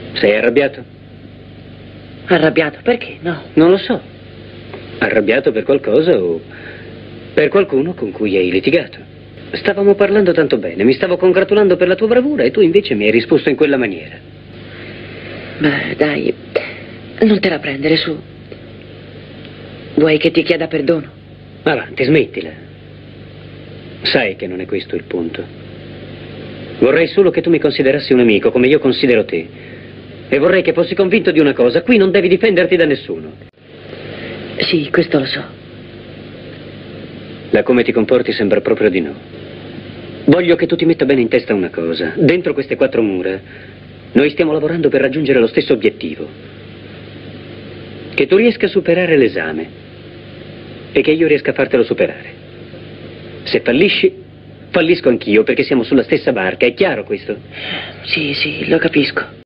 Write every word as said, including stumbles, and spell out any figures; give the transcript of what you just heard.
Sei arrabbiato? Arrabbiato? Perché? No. Non lo so. Arrabbiato per qualcosa o per qualcuno con cui hai litigato? Stavamo parlando tanto bene, mi stavo congratulando per la tua bravura e tu invece mi hai risposto in quella maniera. Beh, dai, non te la prendere, su. Vuoi che ti chieda perdono? Avanti, smettila. Sai che non è questo il punto. Vorrei solo che tu mi considerassi un amico, come io considero te. E vorrei che fossi convinto di una cosa: qui non devi difenderti da nessuno. Sì, questo lo so. Da come ti comporti sembra proprio di no. Voglio che tu ti metta bene in testa una cosa. Dentro queste quattro mura, noi stiamo lavorando per raggiungere lo stesso obiettivo. Che tu riesca a superare l'esame e che io riesca a fartelo superare. Se fallisci, fallisco anch'io, perché siamo sulla stessa barca, è chiaro questo? Sì, sì, lo capisco.